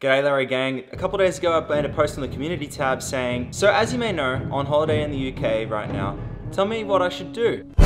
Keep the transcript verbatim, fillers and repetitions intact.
G'day Larry gang. A couple days ago I made a post on the community tab saying, so as you may know, on holiday in the U K right now, tell me what I should do.